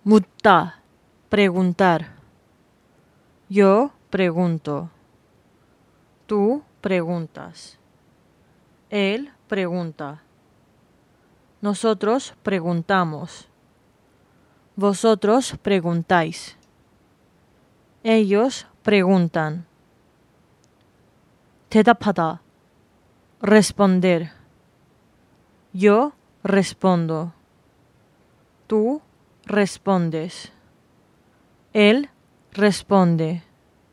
묻다, preguntar. Yo pregunto. Tú preguntas. Él pregunta. Nosotros preguntamos. Vosotros preguntáis. Ellos preguntan. 대답하다. Responder. Yo respondo. Tú respondes. Él responde.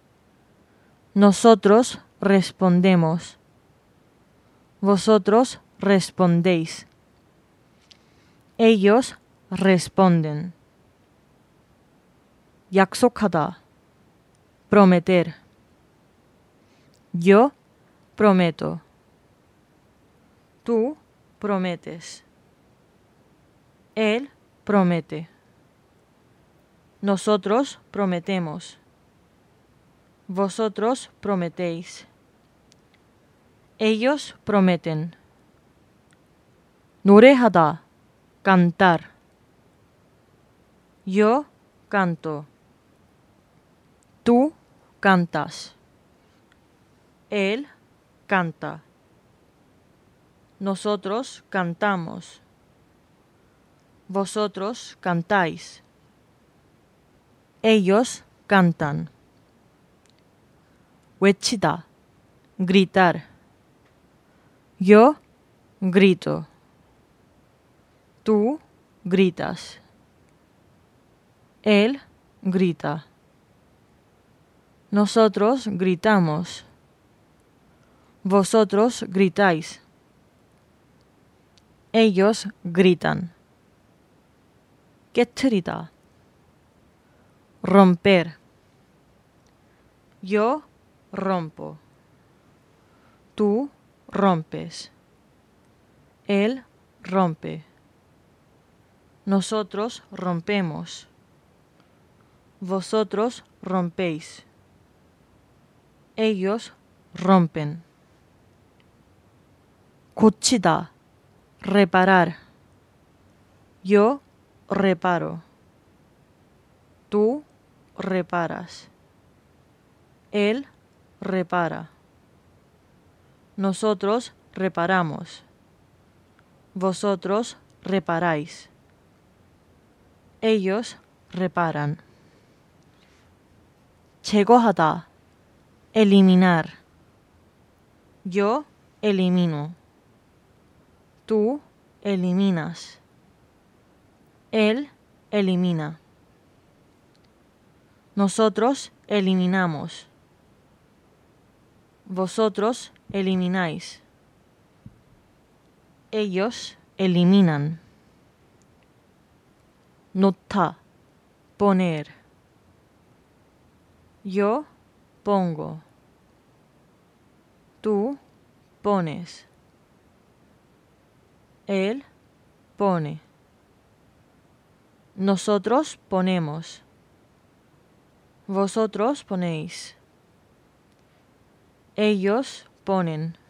Nosotros respondemos. Vosotros respondéis. Ellos responden. 약속하다. Prometer. Yo prometo. Tú prometes. Él promete. Nosotros prometemos. Vosotros prometéis. Ellos prometen. 노래하다. Cantar. Yo canto. Tú cantas. Él canta. Nosotros cantamos. Vosotros cantáis. Ellos cantan. 외치다. Gritar. Yo grito. Tú gritas. Él grita. Nosotros gritamos. Vosotros gritáis. Ellos gritan. 깨트리다. Romper. Yo rompo. Tú rompes. Él rompe. Nosotros rompemos. Vosotros rompéis. Ellos rompen. 고치다. Reparar. Yo reparo. Tú reparas. Él repara. Nosotros reparamos. Vosotros reparáis. Ellos reparan. 제거하다. Eliminar. Yo elimino. Tú eliminas. Él elimina. Nosotros eliminamos. Vosotros elimináis. Ellos eliminan. 놓다. Poner. Yo pongo. Tú pones. Él pone. Nosotros ponemos. Vosotros ponéis. Ellos ponen.